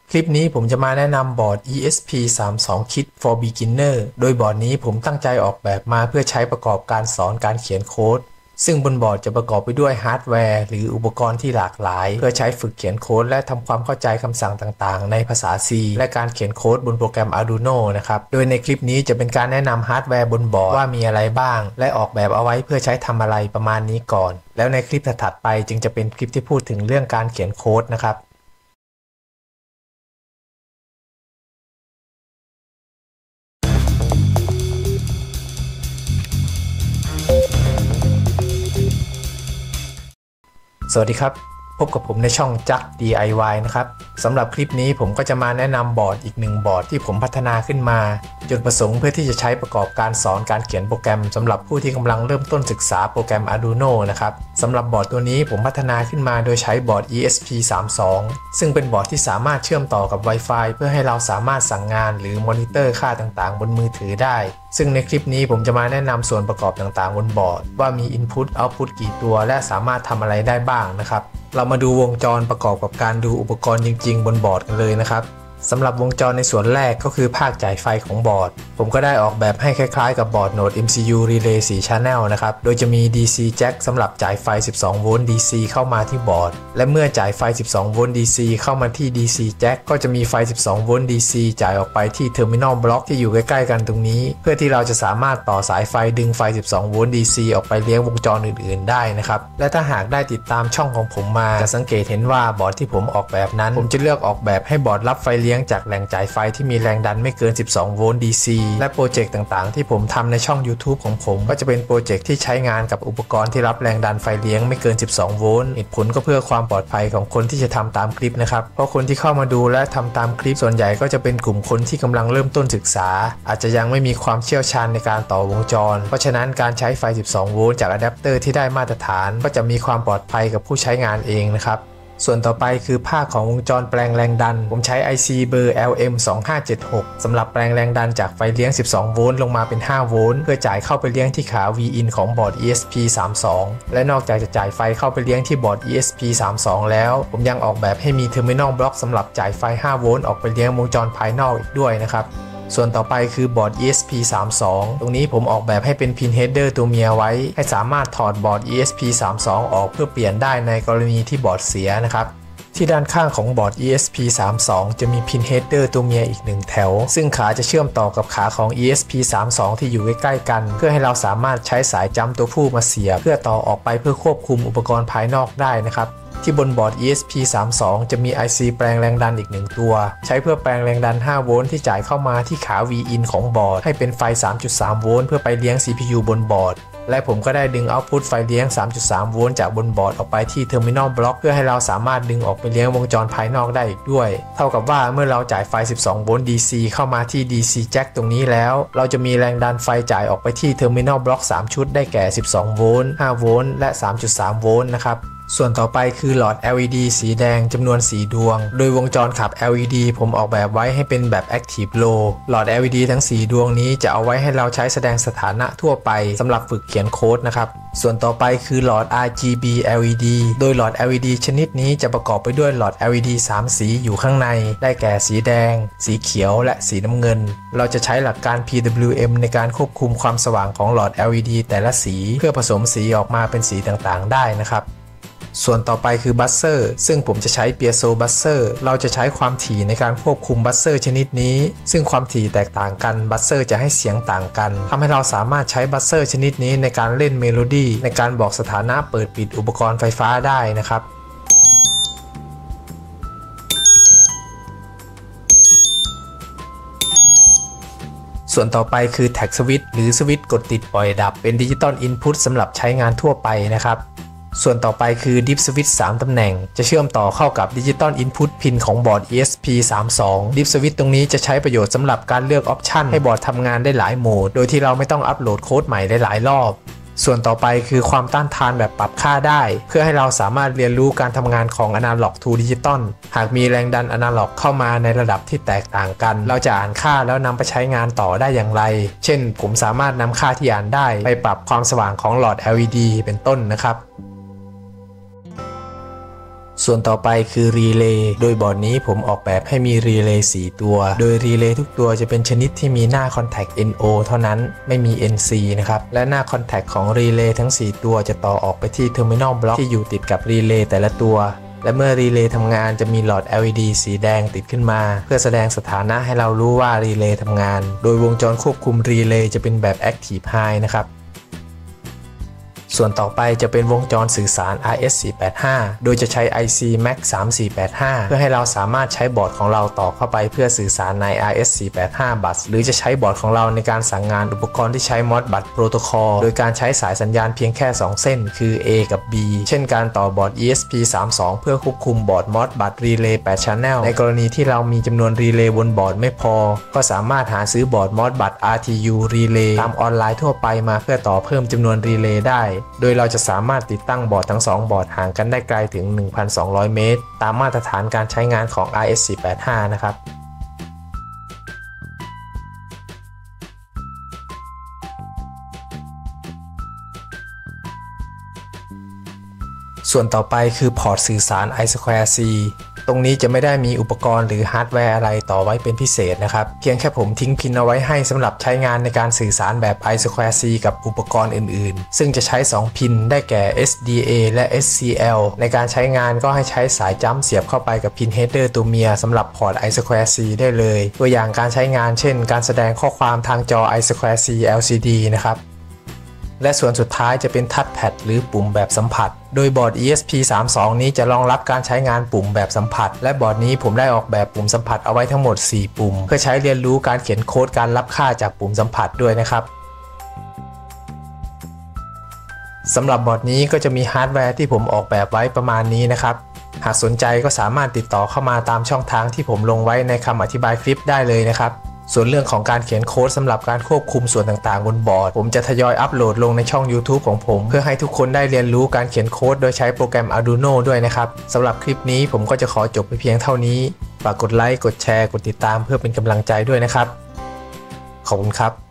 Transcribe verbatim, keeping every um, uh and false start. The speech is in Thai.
คลิปนี้ผมจะมาแนะนำบอร์ด อี เอส พี สามสิบสอง Kit for Beginner โดยบอร์ดนี้ผมตั้งใจออกแบบมาเพื่อใช้ประกอบการสอนการเขียนโค้ดซึ่งบนบอร์ดจะประกอบไปด้วยฮาร์ดแวร์หรืออุปกรณ์ที่หลากหลายเพื่อใช้ฝึกเขียนโค้ดและทำความเข้าใจคำสั่งต่างๆในภาษา C และการเขียนโค้ดบนโปรแกรม Arduino นะครับโดยในคลิปนี้จะเป็นการแนะนำฮาร์ดแวร์บนบอร์ดว่ามีอะไรบ้างและออกแบบเอาไว้เพื่อใช้ทำอะไรประมาณนี้ก่อนแล้วในคลิปถัดไปจึงจะเป็นคลิปที่พูดถึงเรื่องการเขียนโค้ดนะครับสวัสดีครับพบกับผมในช่องจัก ดี ไอ วาย นะครับสำหรับคลิปนี้ผมก็จะมาแนะนำบอร์ดอีกหนึ่งบอร์ดที่ผมพัฒนาขึ้นมาจุดประสงค์เพื่อที่จะใช้ประกอบการสอนการเขียนโปรแกรมสำหรับผู้ที่กำลังเริ่มต้นศึกษาโปรแกรม Arduino นะครับสำหรับบอร์ดตัวนี้ผมพัฒนาขึ้นมาโดยใช้บอร์ด อี เอส พี สามสิบสอง ซึ่งเป็นบอร์ดที่สามารถเชื่อมต่อกับ Wi-Fi เพื่อให้เราสามารถสั่งงานหรือมอนิเตอร์ค่าต่างๆบนมือถือได้ซึ่งในคลิปนี้ผมจะมาแนะนำส่วนประกอบต่างๆบนบอร์ดว่ามี Input Output กี่ตัวและสามารถทำอะไรได้บ้างนะครับเรามาดูวงจรประกอบกับการดูอุปกรณ์จริงๆบนบอร์ดกันเลยนะครับสำหรับวงจรในส่วนแรกก็คือภาคจ่ายไฟของบอร์ดผมก็ได้ออกแบบให้คล้ายๆกับบอร์ดโหนด เอ็ม ซี ยู Relay โฟร์ Channel นะครับโดยจะมี ดี ซี Jack สำหรับจ่ายไฟสิบสองโวลต์ ดี ซี เข้ามาที่บอร์ดและเมื่อจ่ายไฟสิบสองโวลต์ ดี ซี เข้ามาที่ ดี ซี Jack ก็จะมีไฟสิบสองโวลต์ ดี ซี จ่ายออกไปที่ Terminal Block ที่อยู่ใกล้ๆกันตรงนี้เพื่อที่เราจะสามารถต่อสายไฟดึงไฟสิบสองโวลต์ ดี ซี ออกไปเลี้ยงวงจรอื่นๆได้นะครับและถ้าหากได้ติดตามช่องของผมมาจะสังเกตเห็นว่าบอร์ดที่ผมออกแบบนั้นผมจะเลือกออกแบบให้บอร์ดรับไฟเลี้ยงจากแหล่งจ่ายไฟที่มีแรงดันไม่เกินสิบสองโวลต์ ดี ซี และโปรเจกต์ต่างๆที่ผมทำในช่อง YouTube ของผมก็จะเป็นโปรเจกต์ที่ใช้งานกับอุปกรณ์ที่รับแรงดันไฟเลี้ยงไม่เกินสิบสองโวลต์เหตุผลก็เพื่อความปลอดภัยของคนที่จะทำตามคลิปนะครับเพราะคนที่เข้ามาดูและทำตามคลิปส่วนใหญ่ก็จะเป็นกลุ่มคนที่กำลังเริ่มต้นศึกษาอาจจะยังไม่มีความเชี่ยวชาญในการต่อวงจรเพราะฉะนั้นการใช้ไฟสิบสองโวลต์จากอะแดปเตอร์ที่ได้มาตรฐานก็จะมีความปลอดภัยกับผู้ใช้งานเองนะครับส่วนต่อไปคือภาคของวงจรแปลงแรงดันผมใช้ ไอ ซี เบอร์ แอล เอ็ม สองห้าเจ็ดหก สำหรับแปลงแรงดันจากไฟเลี้ยงสิบสองโวลต์ลงมาเป็นห้าโวลต์เพื่อจ่ายเข้าไปเลี้ยงที่ขา วี อิน ของบอร์ด อี เอส พี สามสิบสอง และนอกจากจะจ่ายไฟเข้าไปเลี้ยงที่บอร์ด อี เอส พี สามสิบสอง แล้วผมยังออกแบบให้มี Terminal Block สำหรับจ่ายไฟห้าโวลต์ออกไปเลี้ยงวงจรภายนอกอีกด้วยนะครับส่วนต่อไปคือบอร์ด อี เอส พี สามสิบสอง ตรงนี้ผมออกแบบให้เป็นพินเฮดเดอร์ตัวเมียไว้ให้สามารถถอดบอร์ด อี เอส พี สามสิบสอง ออกเพื่อเปลี่ยนได้ในกรณีที่บอร์ดเสียนะครับที่ด้านข้างของบอร์ด อี เอส พี สามสิบสอง จะมีพินเฮดเดอร์ตัวเมียอีกหนึ่งแถวซึ่งขาจะเชื่อมต่อกับขาของ อี เอส พี สามสิบสอง ที่อยู่ใกล้ๆกันเพื่อให้เราสามารถใช้สายจัมป์ตัวผู้มาเสียบเพื่อต่อออกไปเพื่อควบคุมอุปกรณ์ภายนอกได้นะครับที่บนบอร์ด อี เอส พี สามสิบสอง จะมี ไอ ซี แปลงแรงดันอีกหนึ่งตัวใช้เพื่อแปลงแรงดันห้าโวลต์ที่จ่ายเข้ามาที่ขา วี อิน ของบอร์ดให้เป็นไฟ สามจุดสาม โวลต์เพื่อไปเลี้ยง ซี พี ยู บนบอร์ดและผมก็ได้ดึงเอาต์พุตไฟเลี้ยง สามจุดสาม โวลต์จากบนบอร์ดออกไปที่ Terminal Block เพื่อให้เราสามารถดึงออกไปเลี้ยงวงจรภายนอกได้อีกด้วยเท่ากับว่าเมื่อเราจ่ายไฟสิบสองโวลต์ ดี ซี เข้ามาที่ ดี ซี Jack ตรงนี้แล้วเราจะมีแรงดันไฟจ่ายออกไปที่ Terminal Block สามชุดได้แก่สิบสองโวลต์ ห้าโวลต์และ สามจุดสาม โวลต์นะครับส่วนต่อไปคือหลอด แอล อี ดี สีแดงจำนวนสี่ดวงโดยวงจรขับ แอล อี ดี ผมออกแบบไว้ให้เป็นแบบ Active Low หลอด แอล อี ดี ทั้งสี่ดวงนี้จะเอาไว้ให้เราใช้แสดงสถานะทั่วไปสำหรับฝึกเขียนโค้ดนะครับส่วนต่อไปคือหลอด อาร์ จี บี แอล อี ดี โดยหลอด แอล อี ดี ชนิดนี้จะประกอบไปด้วยหลอด แอล อี ดี สามสีอยู่ข้างในได้แก่สีแดงสีเขียวและสีน้ำเงินเราจะใช้หลักการ พี ดับเบิลยู เอ็ม ในการควบคุมความสว่างของหลอด แอล อี ดี แต่ละสีเพื่อผสมสีออกมาเป็นสีต่างๆได้นะครับส่วนต่อไปคือบัสเซอร์ซึ่งผมจะใช้เปียโซบัสเซอร์เราจะใช้ความถี่ในการควบคุมบัสเซอร์ชนิดนี้ซึ่งความถี่แตกต่างกันบัสเซอร์จะให้เสียงต่างกันทำให้เราสามารถใช้บัสเซอร์ชนิดนี้ในการเล่นเมโลดี้ในการบอกสถานะเปิดปิดอุปกรณ์ไฟฟ้าได้นะครับส่วนต่อไปคือแท็กสวิตช์หรือสวิตช์กดติดปล่อยดับเป็นดิจิตอลอินพุตสำหรับใช้งานทั่วไปนะครับส่วนต่อไปคือดิฟสวิตช์สามตำแหน่งจะเชื่อมต่อเข้ากับดิจิตอลอินพุตพินของบอร์ด อี เอส พี สามสิบสอง ดิฟสวิตช์ตรงนี้จะใช้ประโยชน์สำหรับการเลือกออปชันให้บอร์ดทำงานได้หลายโหมดโดยที่เราไม่ต้องอัปโหลดโค้ดใหม่ได้หลายรอบส่วนต่อไปคือความต้านทานแบบปรับค่าได้เพื่อให้เราสามารถเรียนรู้การทำงานของ Analog to Digital หากมีแรงดัน Analog เข้ามาในระดับที่แตกต่างกันเราจะอ่านค่าแล้วนำไปใช้งานต่อได้อย่างไรเช่นผมสามารถนำค่าที่อ่านได้ไปปรับความสว่างของหลอด แอล อี ดี เป็นต้นนะครับส่วนต่อไปคือรีเลย์โดยบอร์ดนี้ผมออกแบบให้มีรีเลย์สี่ตัวโดยรีเลย์ทุกตัวจะเป็นชนิดที่มีหน้า Contact เอ็น โอ เท่านั้นไม่มี เอ็น ซี นะครับและหน้า Contact ของรีเลย์ทั้งสี่ตัวจะต่อออกไปที่ Terminal Block ที่อยู่ติดกับรีเลย์แต่ละตัวและเมื่อรีเลย์ทำงานจะมีหลอด แอล อี ดี สีแดงติดขึ้นมาเพื่อแสดงสถานะให้เรารู้ว่ารีเลย์ทำงานโดยวงจรควบคุมรีเลย์จะเป็นแบบ Active High นะครับส่วนต่อไปจะเป็นวงจรสื่อสาร อาร์ เอส สี่แปดห้า โดยจะใช้ ไอ ซี แม็ก สามสี่แปดห้า เพื่อให้เราสามารถใช้บอร์ดของเราต่อเข้าไปเพื่อสื่อสารใน อาร์ เอส สี่แปดห้า บัสหรือจะใช้บอร์ดของเราในการสั่งงานอุปกรณ์ที่ใช้ Modbus Protocol โดยการใช้สายสัญญาณเพียงแค่สองเส้นคือ A กับ B เช่นการต่อบอร์ด อี เอส พี สามสิบสอง เพื่อควบคุมบอร์ด Modbus Relay แปด Channel ในกรณีที่เรามีจำนวนรีเลย์บนบอร์ดไม่พอก็สามารถหาซื้อบอร์ด Modbus อาร์ ที ยู Relay ตามออนไลน์ทั่วไปมาเพื่อต่อเพิ่มจำนวนรีเลย์ได้โดยเราจะสามารถสามารถติดตั้งบอร์ดทั้งสองบอร์ดห่างกันได้ไกลถึง หนึ่งพันสองร้อย เมตรตามมาตรฐานการใช้งานของ อาร์ เอส สี่แปดห้า นะครับส่วนต่อไปคือพอร์ตสื่อสาร ไอ สแควร์ ซี ตรงนี้จะไม่ได้มีอุปกรณ์หรือฮาร์ดแวร์อะไรต่อไว้เป็นพิเศษนะครับเพียงแค่ผมทิ้งพินเอาไว้ให้สำหรับใช้งานในการสื่อสารแบบ ไอ สแควร์ ซี กับอุปกรณ์อื่นๆซึ่งจะใช้สองพินได้แก่ เอส ดี เอ และ เอส ซี แอล ในการใช้งานก็ให้ใช้สายจัมป์เสียบเข้าไปกับพินเฮดเดอร์ตัวเมียสำหรับพอร์ต ไอ สแควร์ ซี ได้เลยตัวอย่างการใช้งานเช่นการแสดงข้อความทางจอ ไอ สแควร์ ซี แอล ซี ดี นะครับและส่วนสุดท้ายจะเป็นทัชแพดหรือปุ่มแบบสัมผัสโดยบอร์ด อี เอส พี สามสิบสอง นี้จะรองรับการใช้งานปุ่มแบบสัมผัสและบอร์ดนี้ผมได้ออกแบบปุ่มสัมผัสเอาไว้ทั้งหมดสี่ปุ่มเพื่อใช้เรียนรู้การเขียนโค้ดการรับค่าจากปุ่มสัมผัสด้วยนะครับสำหรับบอร์ดนี้ก็จะมีฮาร์ดแวร์ที่ผมออกแบบไว้ประมาณนี้นะครับหากสนใจก็สามารถติดต่อเข้ามาตามช่องทางที่ผมลงไว้ในคำอธิบายคลิปได้เลยนะครับส่วนเรื่องของการเขียนโค้ดสำหรับการควบคุมส่วนต่างๆบนบอร์ดผมจะทยอยอัปโหลดลงในช่อง YouTube ของผมเพื่อให้ทุกคนได้เรียนรู้การเขียนโค้ดโดยใช้โปรแกรม Arduino ด้วยนะครับสำหรับคลิปนี้ผมก็จะขอจบไปเพียงเท่านี้ฝากกดไลค์กดแชร์กดติดตามเพื่อเป็นกำลังใจด้วยนะครับขอบคุณครับ